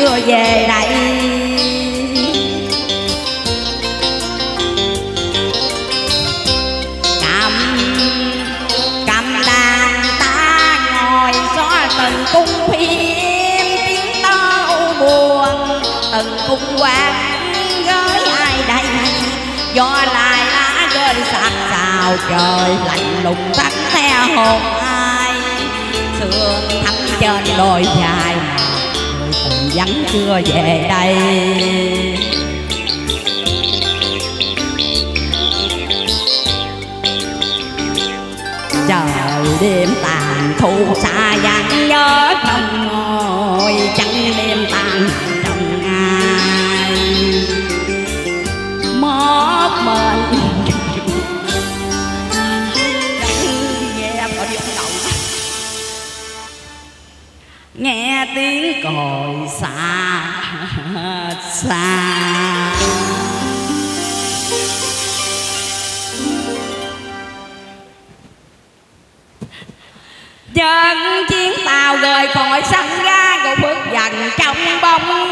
chưa về đây. Cầm đàn ta ngồi xóa từng cung phim tiếng tao buồn, từng cung quán với ai đây gió lại lá rơi sạc sào trời lạnh lùng thắt theo hồn ai. Sương thắm trên đôi dài mà người tình vẫn chưa về đây. Trời đêm tàn thu xa vắng nhớ không ngồi chẳng đêm tàn trong ai một mình. Nghe tiếng còi xa xa, chân chiến tàu rời khỏi sân ga rồi bước dần trong bóng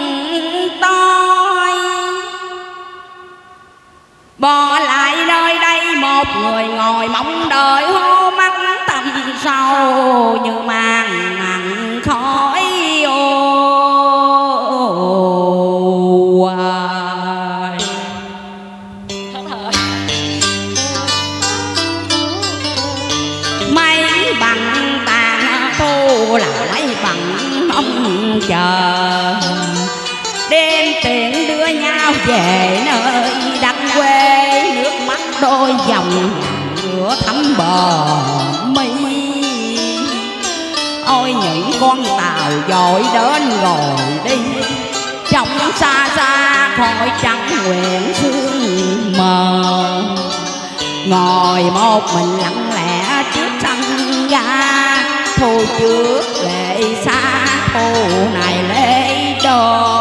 tối. Bỏ lại nơi đây một người ngồi mong đợi hô mắt tầm sâu như màn nặng khói ô. Mấy bằng tàn thu là mấy bằng mong chờ, đêm tiện đưa nhau về nơi đất quê. Nước mắt đôi dòng rửa thấm bờ mi. Ôi những con tàu dội đến rồi đi, trong xa xa khói trắng nguyện sương mờ. Ngồi một mình lặng lẽ trước sân ga, thu trước lệ xa thu này lễ đỏ.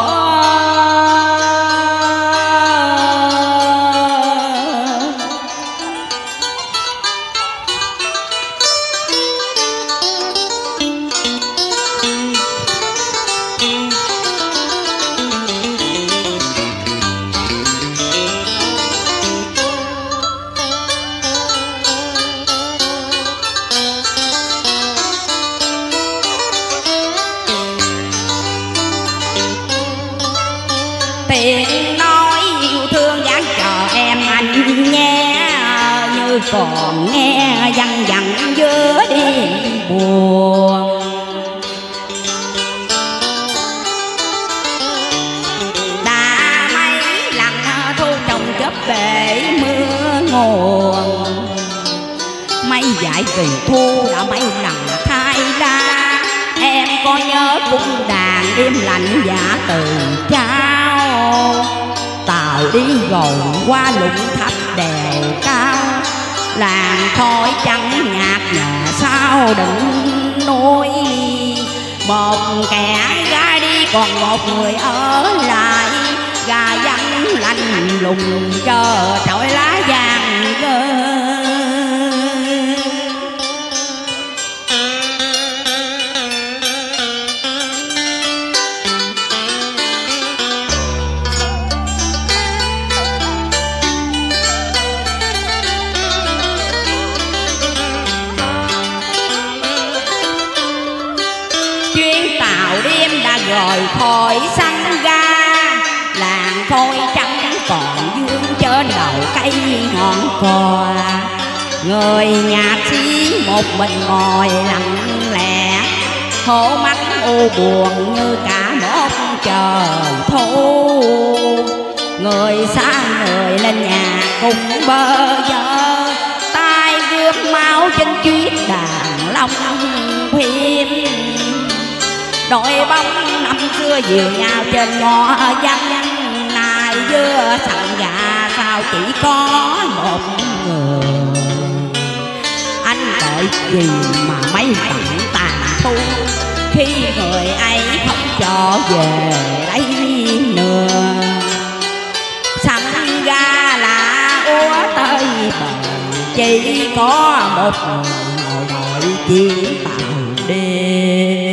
Tiếng nói yêu thương dáng chờ em anh nghe, như còn nghe văng vẳng giữa đêm buồn. Đã mấy lần thu trồng chớp bể mưa nguồn, mấy dải vì thu đã mấy lần khai ra. Em có nhớ cung đàn đêm lạnh giả từ trao, tàu đi rồi qua lũng thấp đèo cao. Làng khói trắng nhạt nhà sao đỉnh núi, một kẻ gái đi còn một người ở lại. Gà vắng lạnh lùng chờ trọi lá vàng rơi. Rồi khỏi sân ga, làng khói trắng còn vương trên đầu cây ngọn cò. Người nhạc sĩ một mình ngồi lặng lẽ, hổ mắt u buồn như cả một trời thu. Người xa người lên nhà cùng bơ vơ, tay gươm máu trên chiếc đàn long phim. Đội bóng năm xưa dìu nhau trên ngõ vắng, nay dưa sẵn gà sao chỉ có một người. Anh đợi gì mà mấy bạn tàn thu, khi người ấy không cho về đây nữa. Sẵn gà là úa tới bờ, chỉ có một người ngồi đợi chuyến tàu đêm.